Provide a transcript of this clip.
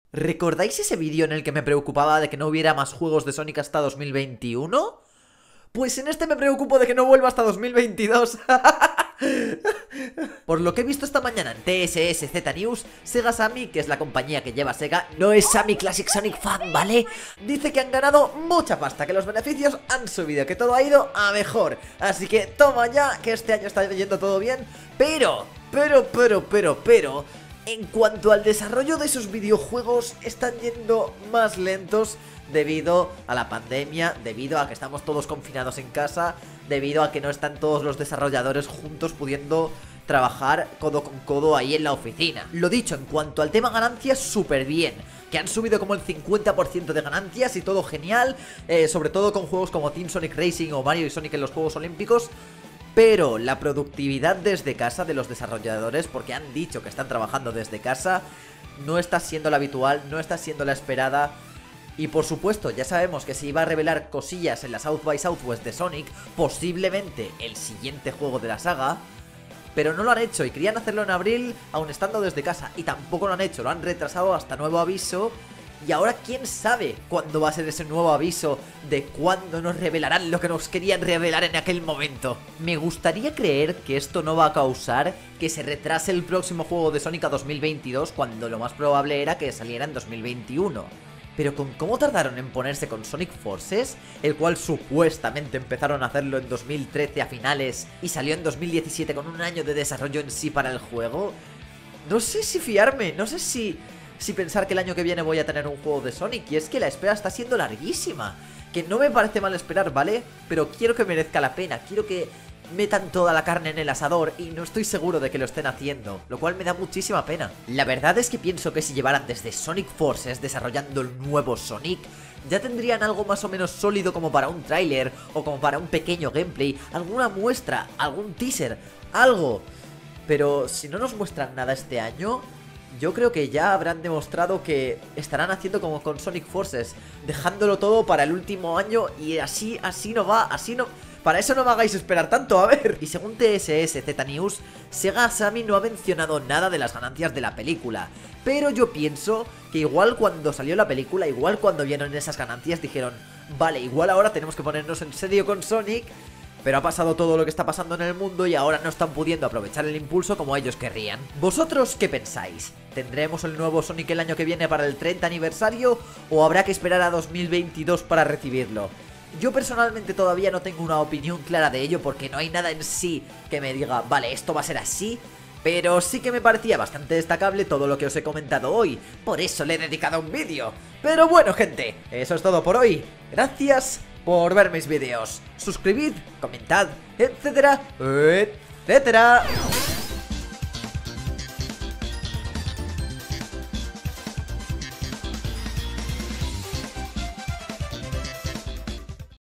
¿Recordáis ese vídeo en el que me preocupaba de que no hubiera más juegos de Sonic hasta 2021? Pues en este me preocupo de que no vuelva hasta 2022. Por lo que he visto esta mañana en TSS Z News, Sega Sammy, que es la compañía que lleva Sega, no es Sammy Classic Sonic Fan, ¿vale? Dice que han ganado mucha pasta, que los beneficios han subido, que todo ha ido a mejor. Así que toma ya, que este año está yendo todo bien. Pero, en cuanto al desarrollo de sus videojuegos, están yendo más lentos debido a la pandemia, debido a que estamos todos confinados en casa, debido a que no están todos los desarrolladores juntos pudiendo trabajar codo con codo ahí en la oficina. Lo dicho, en cuanto al tema ganancias, súper bien, que han subido como el 50% de ganancias y todo genial, sobre todo con juegos como Team Sonic Racing o Mario y Sonic en los Juegos Olímpicos. Pero la productividad desde casa de los desarrolladores, porque han dicho que están trabajando desde casa, no está siendo la habitual, no está siendo la esperada. Y por supuesto, ya sabemos que se iba a revelar cosillas en la South by Southwest de Sonic, posiblemente el siguiente juego de la saga, pero no lo han hecho y querían hacerlo en abril aún estando desde casa y tampoco lo han hecho, lo han retrasado hasta nuevo aviso. Y ahora quién sabe cuándo va a ser ese nuevo aviso, de cuándo nos revelarán lo que nos querían revelar en aquel momento. Me gustaría creer que esto no va a causar que se retrase el próximo juego de Sonic a 2022, cuando lo más probable era que saliera en 2021. Pero con cómo tardaron en ponerse con Sonic Forces, el cual supuestamente empezaron a hacerlo en 2013 a finales y salió en 2017 con un año de desarrollo en sí para el juego, no sé si fiarme, no sé si pensar que el año que viene voy a tener un juego de Sonic. Y es que la espera está siendo larguísima, que no me parece mal esperar, ¿vale? Pero quiero que merezca la pena, quiero que metan toda la carne en el asador y no estoy seguro de que lo estén haciendo, lo cual me da muchísima pena. La verdad es que pienso que si llevaran desde Sonic Forces desarrollando el nuevo Sonic, ya tendrían algo más o menos sólido como para un tráiler o como para un pequeño gameplay, alguna muestra, algún teaser, algo. Pero si no nos muestran nada este año, yo creo que ya habrán demostrado que estarán haciendo como con Sonic Forces, dejándolo todo para el último año y así no va, así no. Para eso no me hagáis esperar tanto, a ver. Y según TSS Z News, Sega Sammy no ha mencionado nada de las ganancias de la película, pero yo pienso que igual cuando salió la película, igual cuando vieron esas ganancias dijeron, vale, igual ahora tenemos que ponernos en serio con Sonic. Pero ha pasado todo lo que está pasando en el mundo y ahora no están pudiendo aprovechar el impulso como ellos querrían. ¿Vosotros qué pensáis? ¿Tendremos el nuevo Sonic el año que viene para el 30 aniversario o habrá que esperar a 2022 para recibirlo? Yo personalmente todavía no tengo una opinión clara de ello porque no hay nada en sí que me diga, vale, esto va a ser así. Pero sí que me parecía bastante destacable todo lo que os he comentado hoy, por eso le he dedicado un vídeo. Pero bueno, gente, eso es todo por hoy. Gracias por ver mis vídeos. Suscribid, comentad, etcétera, etcétera.